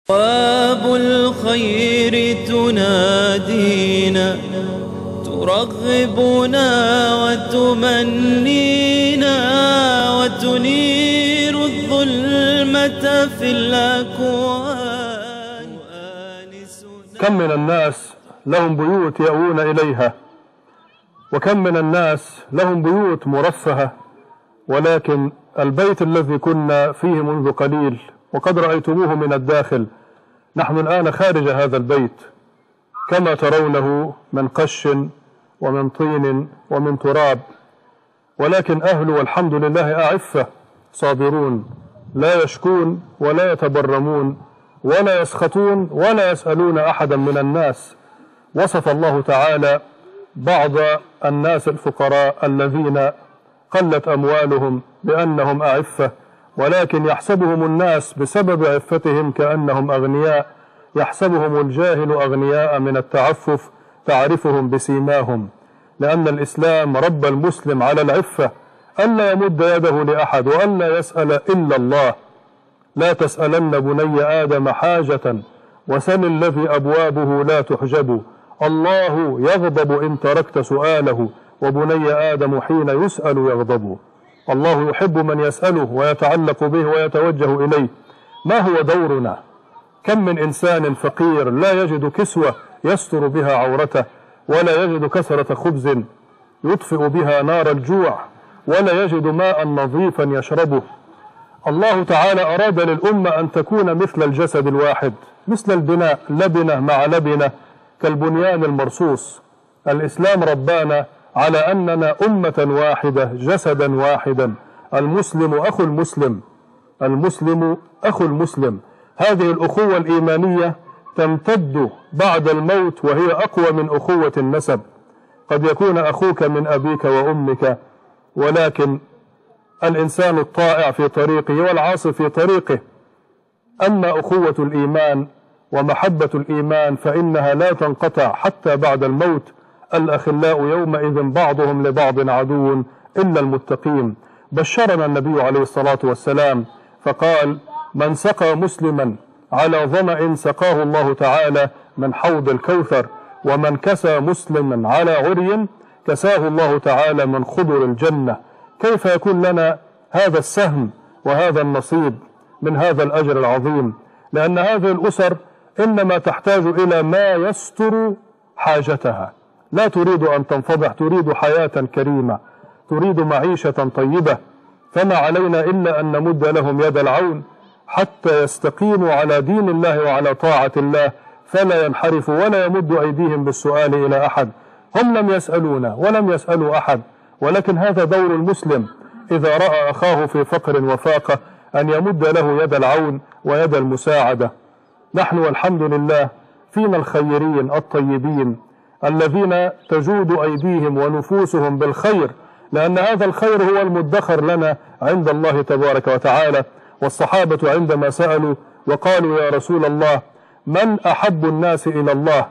باب الخير تنادينا، ترغبنا وتمنينا، وتنير الظلمة في الأكوان. كم من الناس لهم بيوت يأوون إليها، وكم من الناس لهم بيوت مرفهة، ولكن البيت الذي كنا فيه منذ قليل وقد رأيتموه من الداخل، نحن الآن خارج هذا البيت كما ترونه من قش ومن طين ومن تراب، ولكن أهل والحمد لله أعفة صابرون، لا يشكون ولا يتبرمون ولا يسخطون ولا يسألون أحدا من الناس. وصف الله تعالى بعض الناس الفقراء الذين قلت أموالهم بأنهم أعفة، ولكن يحسبهم الناس بسبب عفتهم كأنهم أغنياء، يحسبهم الجاهل أغنياء من التعفف، تعرفهم بسيماهم، لأن الإسلام رب المسلم على العفة، ألا يمد يده لأحد وألا يسأل إلا الله. لا تسألن بني آدم حاجة وسل الذي أبوابه لا تحجب، الله يغضب إن تركت سؤاله، وبني آدم حين يسأل يغضب. الله يحب من يسأله ويتعلق به ويتوجه إليه. ما هو دورنا؟ كم من إنسان فقير لا يجد كسوة يستر بها عورته، ولا يجد كسرة خبز يطفئ بها نار الجوع، ولا يجد ماء نظيفا يشربه. الله تعالى أراد للأمة أن تكون مثل الجسد الواحد، مثل البناء، لبنة مع لبنة كالبنيان المرصوص. الإسلام ربانا على أننا أمة واحدة جسدا واحدا، المسلم أخو المسلم، المسلم أخو المسلم. هذه الأخوة الإيمانية تمتد بعد الموت، وهي أقوى من أخوة النسب. قد يكون أخوك من أبيك وأمك، ولكن الإنسان الطائع في طريقه والعاصي في طريقه. أما أخوة الإيمان ومحبة الإيمان فإنها لا تنقطع حتى بعد الموت. الأخلاء يومئذ بعضهم لبعض عدو إلا المتقين. بشرنا النبي عليه الصلاة والسلام فقال: من سقى مسلما على ظمأ سقاه الله تعالى من حوض الكوثر، ومن كسى مسلما على عري كساه الله تعالى من خضر الجنة. كيف يكون لنا هذا السهم وهذا النصيب من هذا الأجر العظيم؟ لأن هذه الأسر إنما تحتاج إلى ما يستر حاجتها، لا تريد أن تنفضح، تريد حياة كريمة، تريد معيشة طيبة. فما علينا إلا أن نمد لهم يد العون حتى يستقيموا على دين الله وعلى طاعة الله، فلا ينحرفوا ولا يمدوا أيديهم بالسؤال إلى أحد. هم لم يسألونا ولم يسألوا أحد، ولكن هذا دور المسلم إذا رأى أخاه في فقر وفاقة أن يمد له يد العون ويد المساعدة. نحن والحمد لله فينا الخيرين الطيبين الذين تجود أيديهم ونفوسهم بالخير، لأن هذا الخير هو المدخر لنا عند الله تبارك وتعالى. والصحابة عندما سألوا وقالوا: يا رسول الله، من أحب الناس إلى الله؟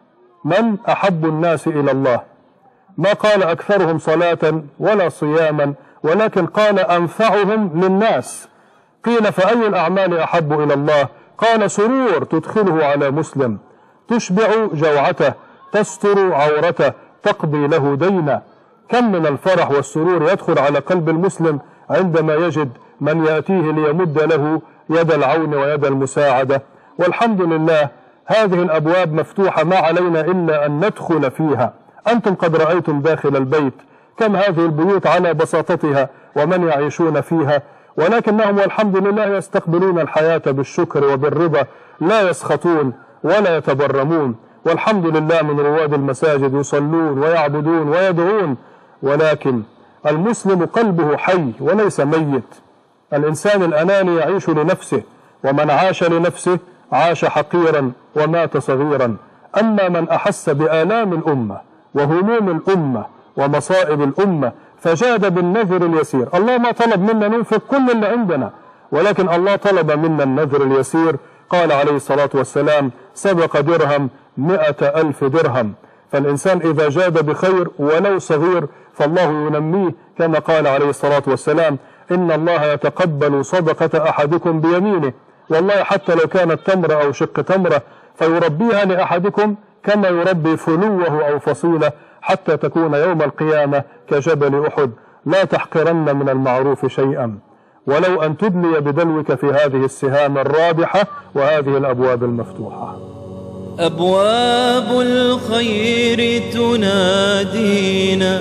من أحب الناس إلى الله؟ ما قال أكثرهم صلاة ولا صياما، ولكن قال أنفعهم للناس. قيل: فأي الأعمال أحب إلى الله؟ قال: سرور تدخله على مسلم، تشبع جوعته، تستر عورته، تقضي له دينا. كم من الفرح والسرور يدخل على قلب المسلم عندما يجد من يأتيه ليمد له يد العون ويد المساعدة. والحمد لله هذه الأبواب مفتوحة، ما علينا إلا أن ندخل فيها. أنتم قد رأيتم داخل البيت كم هذه البيوت على بساطتها ومن يعيشون فيها، ولكنهم والحمد لله يستقبلون الحياة بالشكر وبالرضا، لا يسخطون ولا يتبرمون. والحمد لله من رواد المساجد يصلون ويعبدون ويدعون، ولكن المسلم قلبه حي وليس ميت. الإنسان الأناني يعيش لنفسه، ومن عاش لنفسه عاش حقيرا ومات صغيرا. أما من أحس بآلام الأمة وهموم الأمة ومصائب الأمة فجاد بالنذر اليسير. الله ما طلب منا ننفق كل اللي عندنا، ولكن الله طلب منا النذر اليسير. قال عليه الصلاة والسلام: سبق درهم 100,000 درهم. فالإنسان إذا جاد بخير ولو صغير فالله ينميه، كما قال عليه الصلاة والسلام: إن الله يتقبل صدقة أحدكم بيمينه والله حتى لو كانت تمرة أو شق تمرة فيربيها لأحدكم كما يربي فلوه أو فصيلة حتى تكون يوم القيامة كجبل أحد. لا تحقرن من المعروف شيئا ولو أن تدلي بدلوك في هذه السهام الرابحة وهذه الأبواب المفتوحة. أبواب الخير تنادينا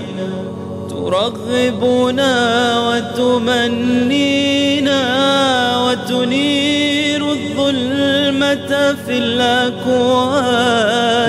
ترغبنا وتمنينا وتنير الظلمة في الأكوان.